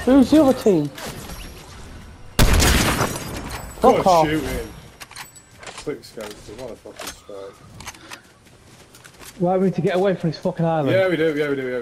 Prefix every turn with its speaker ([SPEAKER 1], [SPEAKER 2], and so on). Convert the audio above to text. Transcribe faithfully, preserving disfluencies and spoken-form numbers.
[SPEAKER 1] Who's the other team? Fuck off.
[SPEAKER 2] Shooting. Quick scope, what a fucking strike.
[SPEAKER 3] Right, we need to get away from this fucking island.
[SPEAKER 2] Yeah, we do, yeah, we do, yeah.